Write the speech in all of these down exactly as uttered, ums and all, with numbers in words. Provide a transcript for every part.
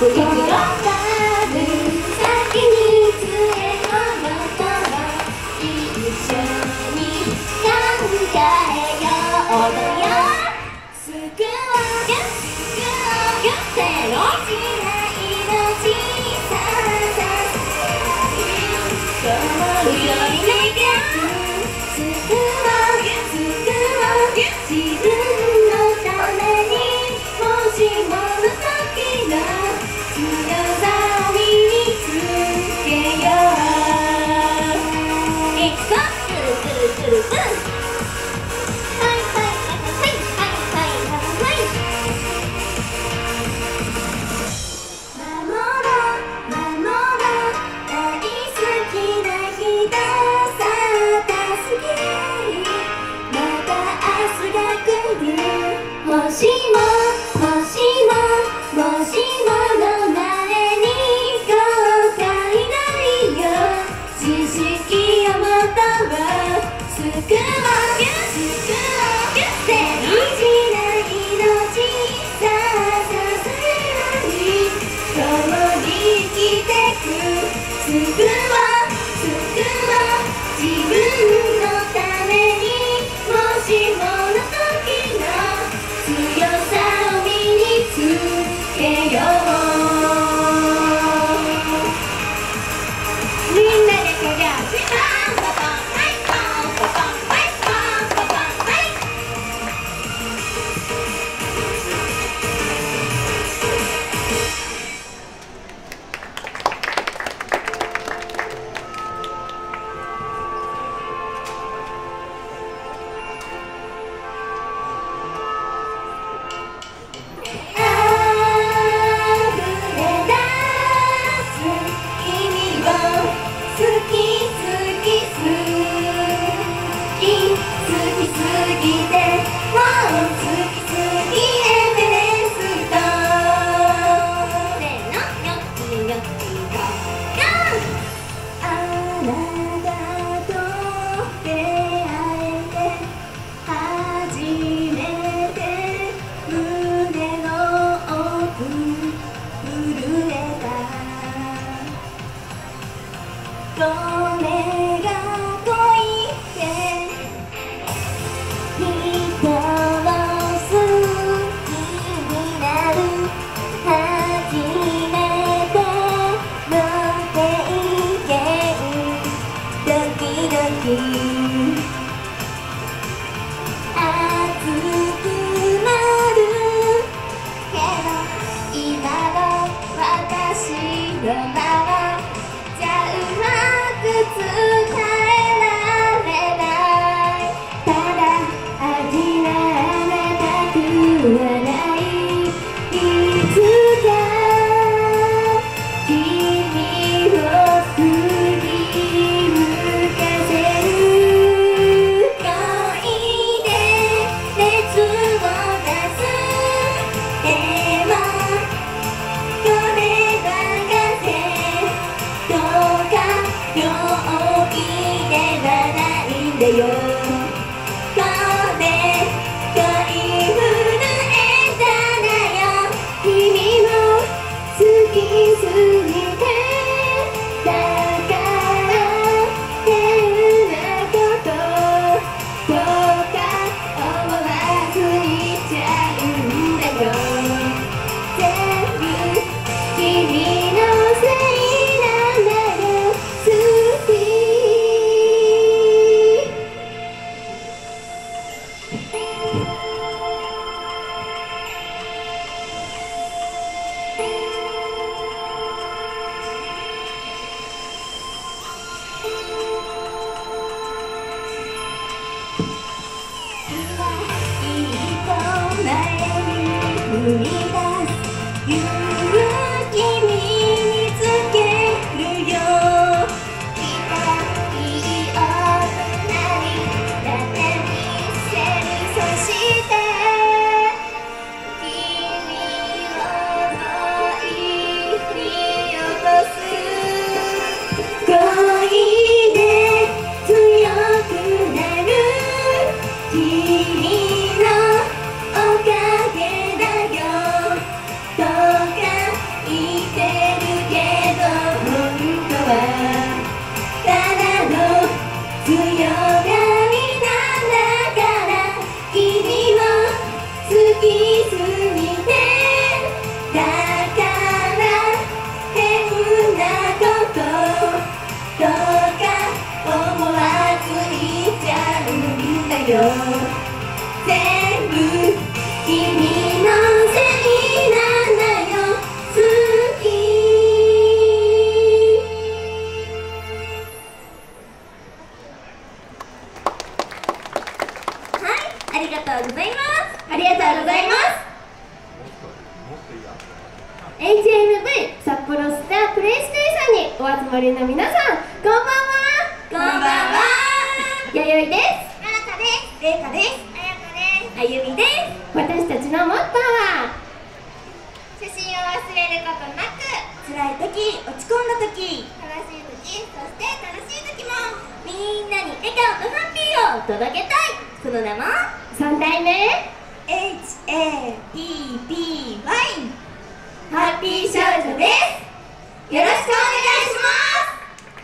君のおかげだよよ。全部君のせいなんだよ。好き。はい、ありがとうございます。ありがとうございます。エイチエムブイ 札幌スタープレイステーションにお集まりの皆さん、こんばんは。こんばんは。やよいです。ななかです。れいかです。あやかです。あゆみです。私たちのモットーは、写真を忘れることなく、辛い時、落ち込んだ時、楽しい時、そして楽しい時もみんなに笑顔とハッピーを届けたい。その名もさん代目 エイチエーピーピーワイ ハッピー少女です。よろしくお願いします。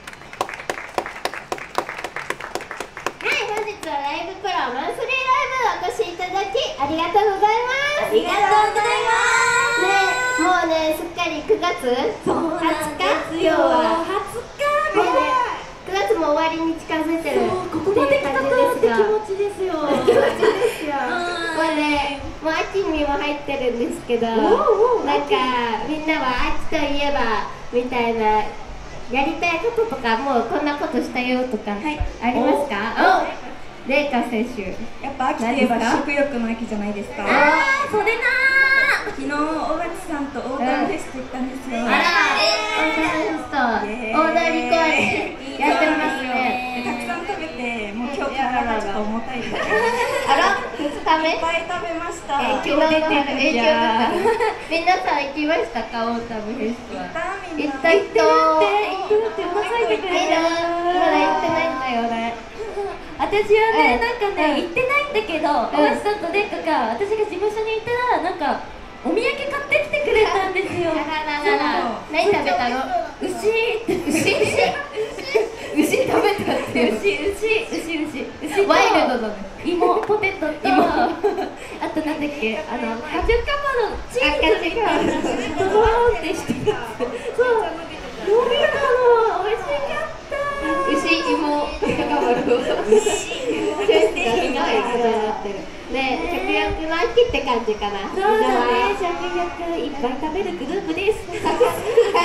はい、本日はライブプロマンスリーライブお越しいただきありがとうございます。ありがとうございますね。もうね、すっかりくがつはつか、今日ははつかね、くがつも終わりに近づいてる。ここまで来たかって気持ちですよ。気持ちですよ。もうね、もう秋にも入ってるんですけど、なんかみんなは秋といえばみたいなやりたいこととか、もうこんなことしたよとかありますか？お、れいか選手。やっぱ秋といえば食欲の秋じゃないですか。ああ、それなー。昨日大町さんとオーダーフェスト行ったんですよ。あら、オーダーフェスト、オーダーリコーチやってますね。たくさん食べて、もう今日体がちょっと重たいです。あら、ふつかめいっぱい食べました。影響出てる。影響出た。皆さん行きましたか？オーダーフェストは。行った人。行ってくださいってくれる。まだ行ってないんだよね。私はね、なんかね、行ってないんだけど、大橋さんとレイカが私が事務所にいたら、なんかお土産買ってきてくれたんですよ。何食べたの？牛。牛。牛食べたって。牛、牛、牛、牛、牛。ワイルドだね。芋、ポテトと、あとなんだっけ、あのカチュカマのチーズがドドーンってしてる。そう。飲みたの、美味しかった。牛、芋、カチュカマの。牛。チョイスがすごいことになってる。ね、食欲の秋って感じかな。そうだね、食欲いっぱい食べるグループです。はい、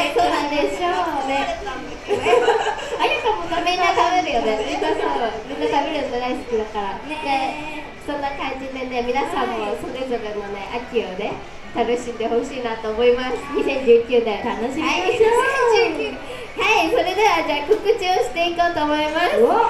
そうなんでしょうね。あやかもみんな食べるよね。みんなそう、みんな食べるの大好きだから。ね、そんな感じでね、皆さんもそれぞれのね、秋をね、楽しんでほしいなと思います。にせんじゅうきゅうねん楽しみましょう。はい、それではじゃあ告知をしていこうと思います。はい。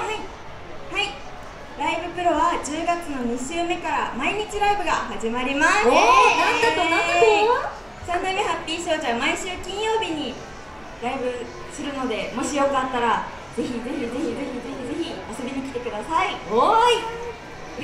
ライブプロはじゅうがつのに週目から毎日ライブが始まります。おー、なんだとなんだとさん代目ハッピー少女は毎週金曜日にライブするので、もしよかったらぜひぜひぜひぜひぜひぜひ遊びに来てください。おーいはい、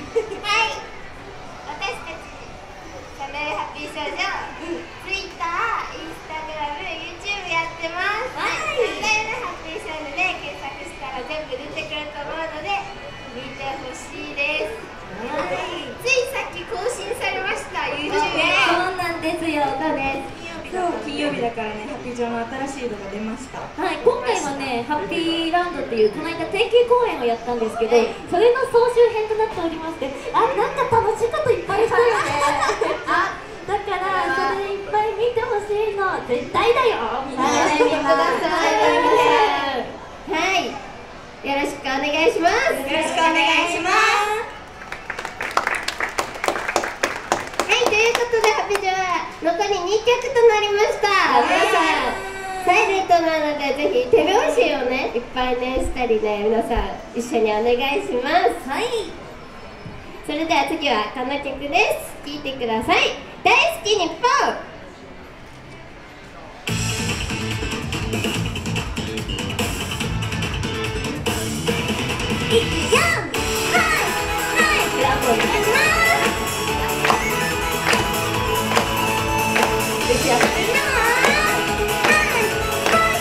私たちさん代目ハッピー少女、ツイッター、インスタグラム、YouTube やってます。さん代目ハッピー少女で検索したら全部出てくると思うので見てほしいです。ついさっき更新されました YouTube で。そうなんですよ。そうです。今日金曜日だからね、ハッピー上の新しい動画出ました。はい、今回はね、ハッピーランドっていうこの間定期公演をやったんですけど、それの総集編となっておりまして、あ、なんか楽しいこといっぱいしたよね。あ、だからそれいっぱい見てほしいの絶対だよ。みんな見てください。はい、よろしくお願いします。よろしくお願いします。はい、ということでハピジョは残りにきょくとなりました。皆さんサイレントなので、ぜひ手拍子をね、いっぱいねしたりね、皆さん一緒にお願いします。はい、それでは次はこの曲です。聴いてください。大好き日本。いくよ、はいはい、クラブお願いします。打ち上がってるな。はいはい。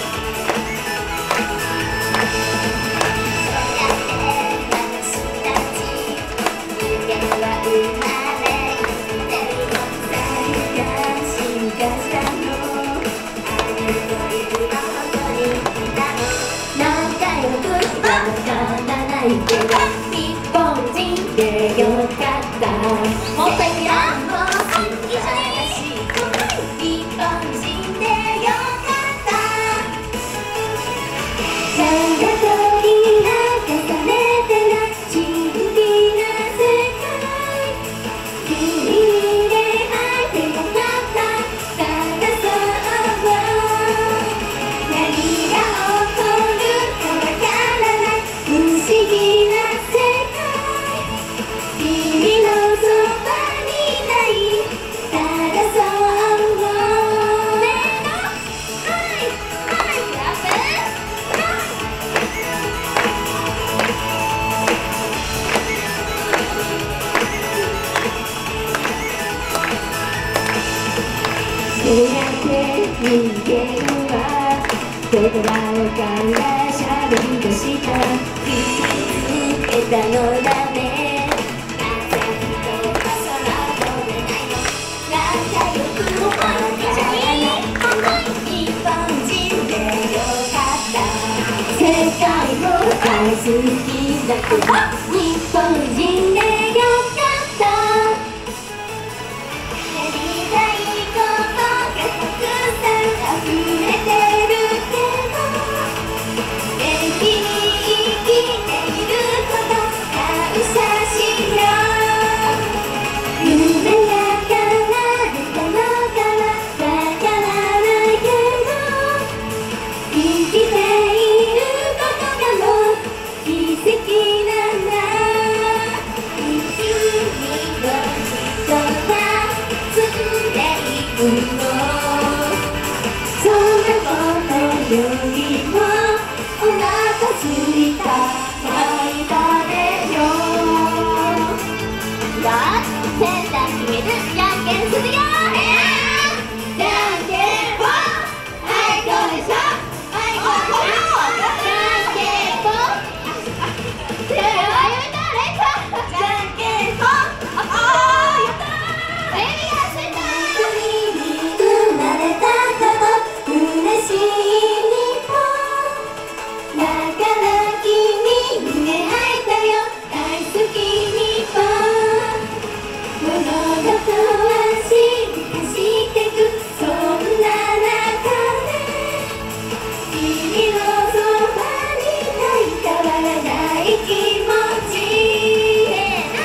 私たち夢は生まれてるのさ、が進化したの。あれというのここにいたの。仲良くはならないけど日本人で人間は言葉をから喋り出した傷つけたのだね朝日とか空飛べないの仲良くわからない日本人でよかった世界を大好きだけど日本人でよかったやりたいことがたくさん溢れてるけど元気に生きていること感謝しよう夢が叶ったのかなわからないけど生きていることがもう奇跡なんだいつにも人が住んでいるのそんなことよりもお腹すいたから食べようだってセンター決めるじゃんけんするよじゃんけんぽんはいこうでしょはいこうでしょじゃんけんぽん手を挙げたらいいかじゃんけんぽんああやったーエビがついた国に生まれたこと嬉しい日本だから君に出会えたよ大好き日本物事は進化してくそんな中で君のそばにいたい変わらない気持ちねえな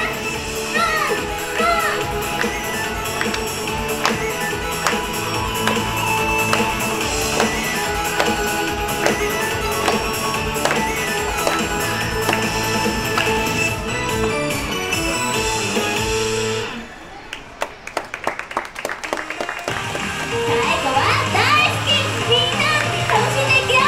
最後は大好きみんな楽しんでいくよ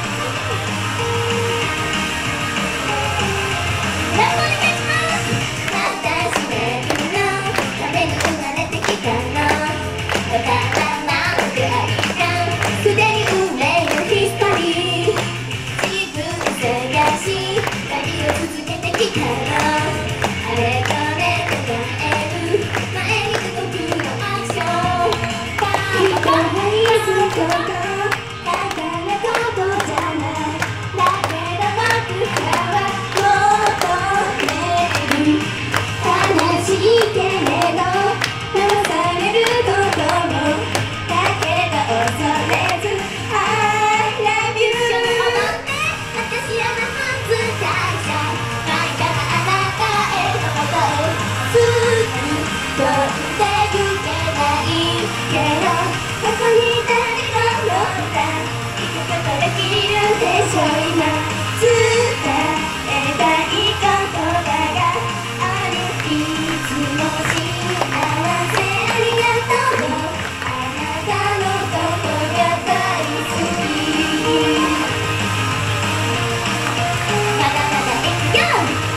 ラップお願いします私ね君のために生まれてきたのわからなんてありかすでに運命のヒストリー自分探し旅を続けてきたのあれこれとえる前に動くのアクション人が愛すことだからことじゃないだけど僕らは求める悲しいけれど騙されることもだけど恐れず I love you 一緒に踊って私らの初会社前からあなたへのことをすぐ飛んでゆけないけどここに誰が乗った行くことできるでしょ今伝えたい言葉があるいつも幸せありがとうあなたのことが大好きまだまだいくよ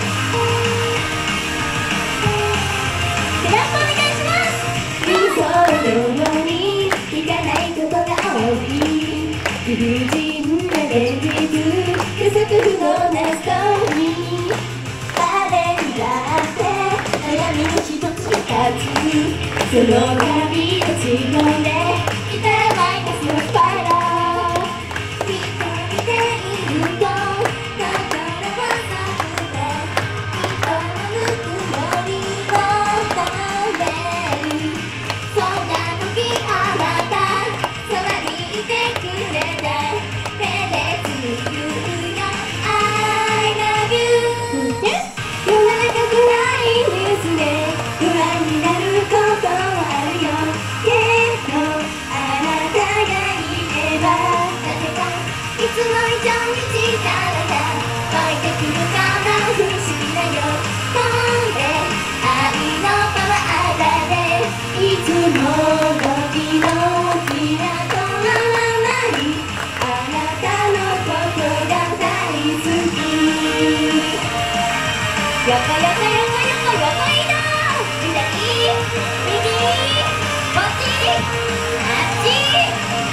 クラップお願いします理想のようにいかないことが多い理不尽な現実予測不能なストーリー誰にだって悩みの一つ二つその旅を自分でいたらマイナスのスパイラル一人でいると心は寒くて人のぬくもりを求めるそんな時あなたそばにいてくれて手でつくよ I love you 世の中暗いニュースで不安になることはあるよけどあなたがいればなぜかいつも以上に力が湧いてくるから不思議な予感で愛のパワーだねいつもの日のきらとわないあなたのことが大好き横横横横横移動左右こっちあっち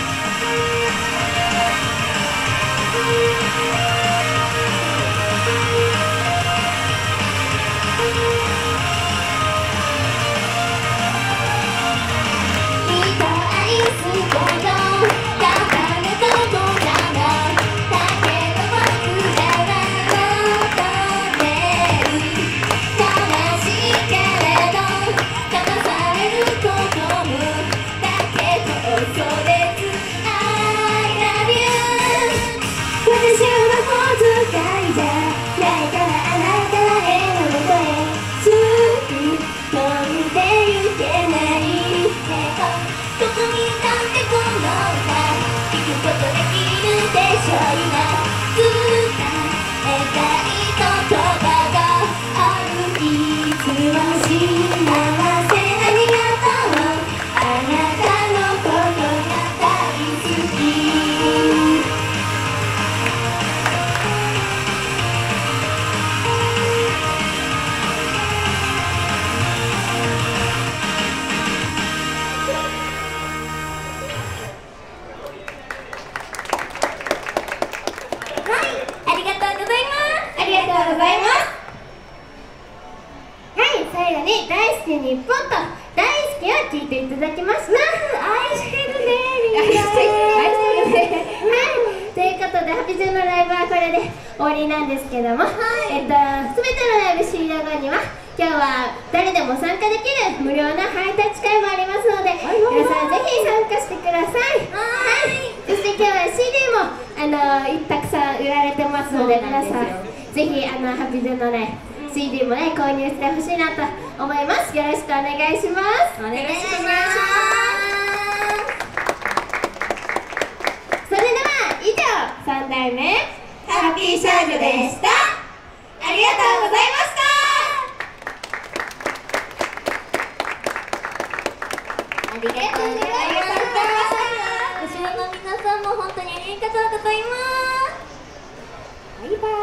日本と大好きを聴いていただきました。愛してるねリンダ。愛してるね。はい、ということでハピジョのライブはこれで終わりなんですけども、はい、えっと全てのライブ終了後には今日は誰でも参加できる無料なハイタッチ会もありますので、皆さんぜひ参加してください。はい、そして今日は シーディー もあのたくさん売られてますので、皆さんぜひあのハピジョのね シーディー もね購入してほしいなと思います。よろしくお願いします。お願いします。それでは以上さん代目ハッピー少女でした。ありがとうございました。ありがとうございました。後ろの皆さんも本当にありがとうございます。バイバイ。